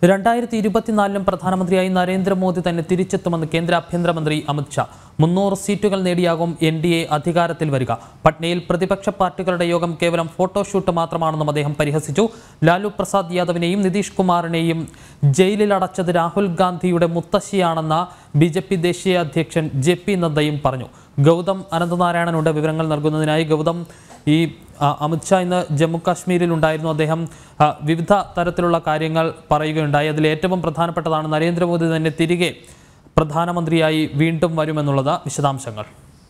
2024 പ്രധാനമന്ത്രിയായി നരേന്ദ്രമോദി തന്നെ തിരിച്ചെത്തുമെന്ന് കേന്ദ്ര ആഭ്യന്തരമന്ത്രി അമിത് ഷാ. 300 സീറ്റുകൾ നേടിയാകും NDA അധികാരത്തിൽ വരിക. പട്നയിൽ പ്രതിപക്ഷ പാർട്ടികളുടെ യോഗം കേവലം ഫോട്ടോഷൂട്ട് മാത്രമാണെന്നും അദ്ദേഹം പരിഹസിച്ചു. ലാലു പ്രസാദ് യാദവിനെയും നിതീഷ് കുമാറിനെയും ജയിലിൽ അടച്ചത് രാഹുൽ ഗാന്ധിയുടെ മുത്തശ്ശിയാണെന്ന BJP ദേശീയ അധ്യക്ഷൻ JP നദ്ദയും പറഞ്ഞു. ഗൗതം അനന്തനാരായണനുണ്ട് വിവരങ്ങൾ നൽകുന്നതിനായി. ഗൗതം, ഈ അമിത് ഷാ ഇന്ന് ജമ്മു കാശ്മീരിൽ ഉണ്ടായിരുന്നു. അദ്ദേഹം വിവിധ തരത്തിലുള്ള കാര്യങ്ങൾ പറയുകയുണ്ടായി. അതിൽ ഏറ്റവും പ്രധാനപ്പെട്ടതാണ് നരേന്ദ്രമോദി തന്നെ തിരികെ പ്രധാനമന്ത്രിയായി വീണ്ടും വരുമെന്നുള്ളത്. വിശദാംശങ്ങൾ.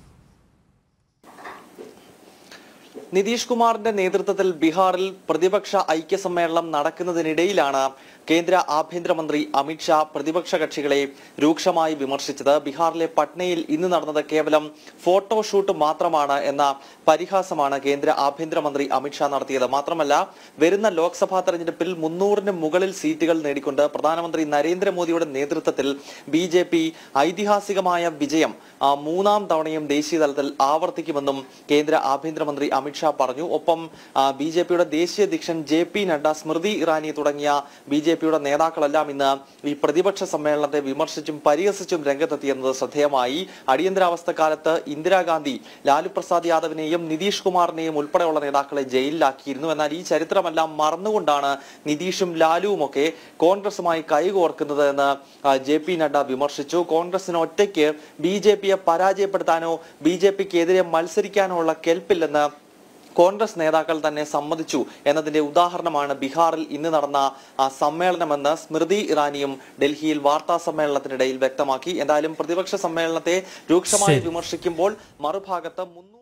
നിതീഷ് കുമാറിന്റെ നേതൃത്വത്തിൽ ബീഹാറിൽ പ്രതിപക്ഷ ഐക്യസമ്മേളനം നടക്കുന്നതിനിടയിലാണ് കേന്ദ്ര ആഭ്യന്തരമന്ത്രി അമിത് ഷാ പ്രതിപക്ഷ കക്ഷികളെ രൂക്ഷമായി വിമർശിച്ചത്. ബീഹാറിലെ പട്നയിൽ ഇന്ന് നടന്നത് കേവലം ഫോട്ടോഷൂട്ട് മാത്രമാണ് എന്ന പരിഹാസമാണ് കേന്ദ്ര ആഭ്യന്തരമന്ത്രി അമിത് ഷാ നടത്തിയത്. മാത്രമല്ല, വരുന്ന ലോക്സഭാ തെരഞ്ഞെടുപ്പിൽ 300-ന് മുകളിൽ സീറ്റുകൾ നേടിക്കൊണ്ട് പ്രധാനമന്ത്രി നരേന്ദ്രമോദിയുടെ നേതൃത്വത്തിൽ BJP ഐതിഹാസികമായ വിജയം 3ാം തവണയും ദേശീയ തലത്തിൽ ആവർത്തിക്കുമെന്നും കേന്ദ്ര ആഭ്യന്തരമന്ത്രി അമിത് ഷാ പറഞ്ഞു. ഒപ്പം BJPയുടെ ദേശീയ അധ്യക്ഷൻ JP നഡ്ഡ, സ്മൃതി ഇറാനി തുടങ്ങിയ BJPയുടെ നേതാക്കളെല്ലാം ഇന്ന് ഈ പ്രതിപക്ഷ സമ്മേളനത്തെ വിമർശിച്ചും പരിഹസിച്ചും രംഗത്തെത്തിയെന്നത് ശ്രദ്ധേയമായി. അടിയന്തരാവസ്ഥ കാലത്ത് ഇന്ദിരാഗാന്ധി ലാലു പ്രസാദ് യാദവിനെയും നിതീഷ് കുമാറിനെയും ഉൾപ്പെടെയുള്ള നേതാക്കളെ ജയിലിലാക്കിയിരുന്നു. എന്നാൽ ഈ ചരിത്രമെല്ലാം മറന്നുകൊണ്ടാണ് നിതീഷും ലാലുവും ഒക്കെ കോൺഗ്രസുമായി കൈകോർക്കുന്നത് എന്ന് JP നഡ്ഡ വിമർശിച്ചു. കോൺഗ്രസിന് ഒറ്റയ്ക്ക് BJPയെ പരാജയപ്പെടുത്താനോ BJPക്കെതിരെ മത്സരിക്കാനോ ഉള്ള കെൽപ്പില്ലെന്ന് കോൺഗ്രസ് നേതാക്കൾ തന്നെ സമ്മതിച്ചു എന്നതിന്റെ ഉദാഹരണമാണ് ബീഹാറിൽ ഇന്ന് നടന്ന സമ്മേളനമെന്ന് സ്മൃതി ഇറാനിയും ഡൽഹിയിൽ വാർത്താ സമ്മേളനത്തിനിടയിൽ വ്യക്തമാക്കി. എന്തായാലും പ്രതിപക്ഷ സമ്മേളനത്തെ രൂക്ഷമായി വിമർശിക്കുമ്പോൾ മറുഭാഗത്ത്